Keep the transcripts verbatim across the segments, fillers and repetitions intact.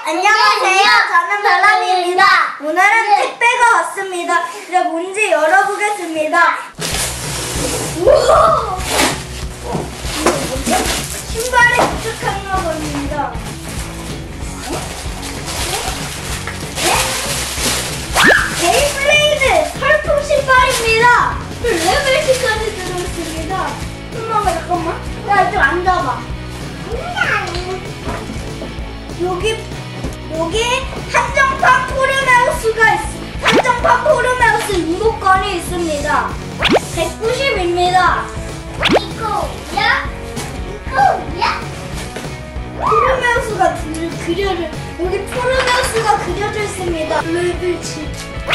안녕하세요. 저는 별남이입니다. 오늘은 택배가 왔습니다. 이제 뭔지 열어보겠습니다. 우와! 신발에 도착한가 봅니다. 베이블레이드 펄풍 신발입니다. 레벨까지 들어있습니다. 잠깐만 잠깐만. 야, 좀 앉아봐. 여기 여기 한정판 포르메우스가 있, 한정판 포르메우스 이목권이 있습니다. 백구십입니다. 이거야? 이거야? 포르메우스가 그려져 여기 포르메우스가 그려져 있습니다. 레벨 칠.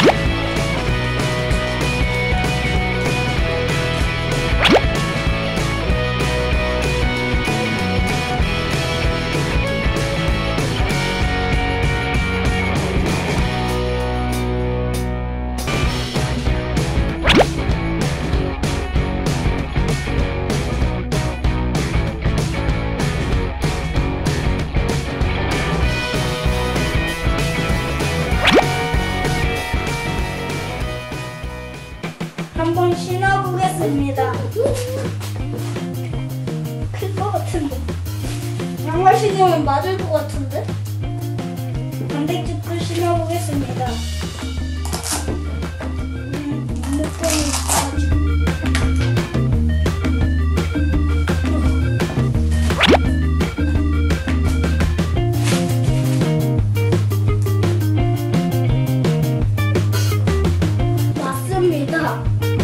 한번 신어보겠습니다. 클 것 같은데. 양말 신으면 맞을 것 같은데? 단백질도 신어보겠습니다. 음, 느낌이 좋아지고. 맞습니다.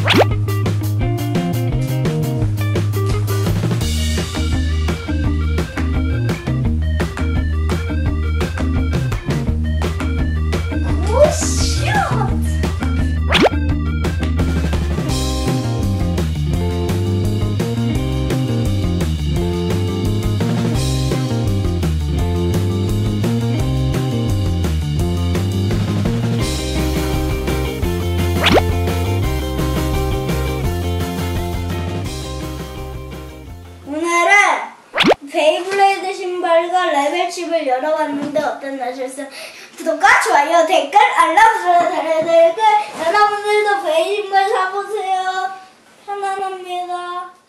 오늘은 베이블레이드 신발과 레벨 칩을 열어봤는데 어땠나요? 구독과 좋아요, 댓글, 알람 설정, 여러분들도 베이 신발 사보세요. 편안합니다.